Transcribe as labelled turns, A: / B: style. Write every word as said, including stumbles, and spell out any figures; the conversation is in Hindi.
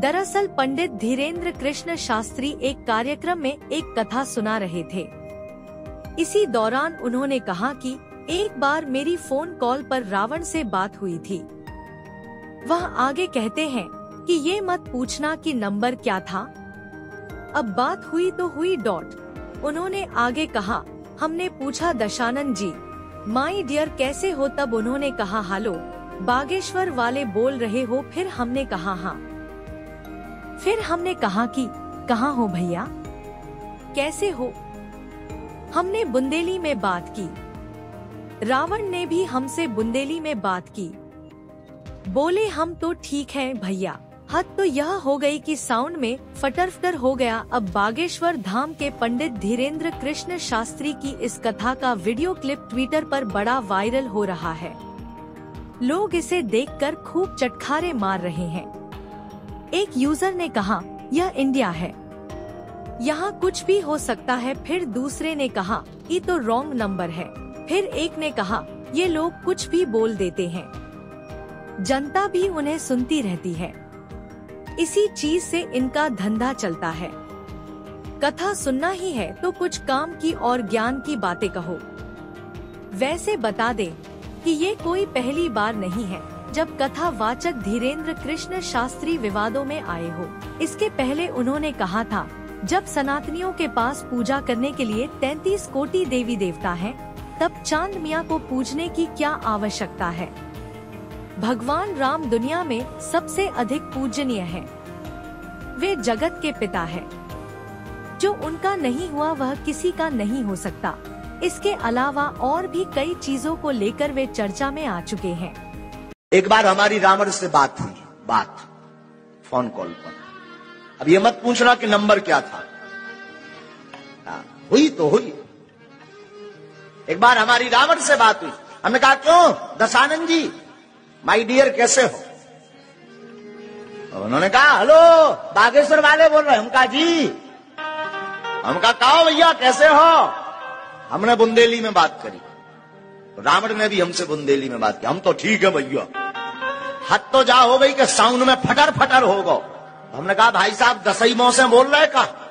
A: दरअसल पंडित धीरेन्द्र कृष्ण शास्त्री एक कार्यक्रम में एक कथा सुना रहे थे। इसी दौरान उन्होंने कहा कि एक बार मेरी फोन कॉल पर रावण से बात हुई थी। वह आगे कहते हैं कि ये मत पूछना कि नंबर क्या था, अब बात हुई तो हुई डॉट। उन्होंने आगे कहा, हमने पूछा दशानन जी माय डियर कैसे हो, तब उन्होंने कहा हेलो बागेश्वर वाले बोल रहे हो। फिर हमने कहा हाँ। फिर हमने कहा कि कहाँ हो भैया, कैसे हो। हमने बुंदेली में बात की। रावण ने भी हमसे बुंदेली में बात की। बोले हम तो ठीक हैं भैया। हद तो यह हो गई कि साउंड में फटर फटर हो गया। अब बागेश्वर धाम के पंडित धीरेन्द्र कृष्ण शास्त्री की इस कथा का वीडियो क्लिप ट्विटर पर बड़ा वायरल हो रहा है। लोग इसे देखकर खूब चटखारे मार रहे हैं। एक यूजर ने कहा यह इंडिया है, यहाँ कुछ भी हो सकता है। फिर दूसरे ने कहा ये तो रॉन्ग नंबर है। फिर एक ने कहा ये लोग कुछ भी बोल देते हैं, जनता भी उन्हें सुनती रहती है, इसी चीज से इनका धंधा चलता है। कथा सुनना ही है तो कुछ काम की और ज्ञान की बातें कहो। वैसे बता दें कि ये कोई पहली बार नहीं है जब कथा वाचक धीरेन्द्र कृष्ण शास्त्री विवादों में आए हो। इसके पहले उन्होंने कहा था जब सनातनियों के पास पूजा करने के लिए तैंतीस कोटि देवी देवता हैं, तब चांद मियाँ को पूजने की क्या आवश्यकता है। भगवान राम दुनिया में सबसे अधिक पूजनीय है। वे जगत के पिता है। जो उनका नहीं हुआ वह किसी का नहीं हो सकता। इसके अलावा और भी कई चीजों को लेकर वे चर्चा में आ चुके हैं।
B: एक बार हमारी रावण से बात हुई, बात फोन कॉल पर। अब ये मत पूछना कि नंबर क्या था, आ, हुई तो हुई। एक बार हमारी रावण से बात हुई। हमने कहा क्यों दशानन जी माय डियर कैसे हो। उन्होंने कहा हेलो बागेश्वर वाले बोल रहे हैं। हम कहा जी। हम कहा कहो भैया कैसे हो। हमने बुंदेली में बात करी, रावण ने भी हमसे बुंदेली में बात की। हम तो ठीक है भैया। हद तो जा हो गई कि साउंड में फटर फटर हो गो। हमने कहा भाई साहब दसई मौ से बोल रहे का